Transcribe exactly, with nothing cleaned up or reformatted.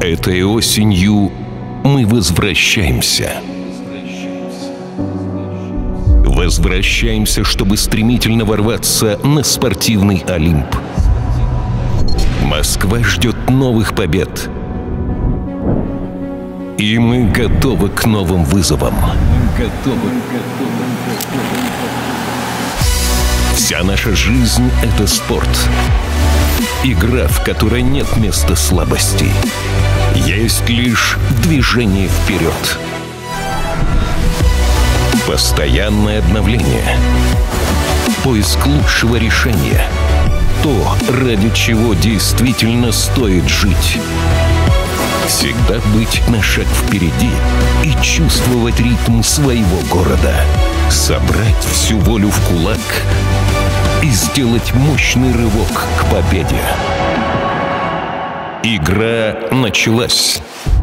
Этой осенью мы возвращаемся. Возвращаемся, чтобы стремительно ворваться на спортивный Олимп. Москва ждет новых побед. И мы готовы к новым вызовам. Готовы, готовы, готовы. Вся наша жизнь — это спорт. Игра, в которой нет места слабости. Есть лишь движение вперед. Постоянное обновление. Поиск лучшего решения. То, ради чего действительно стоит жить. Всегда быть на шаг впереди и чувствовать ритм своего города. Собрать всю волю в кулак и сделать мощный рывок к победе. Игра началась.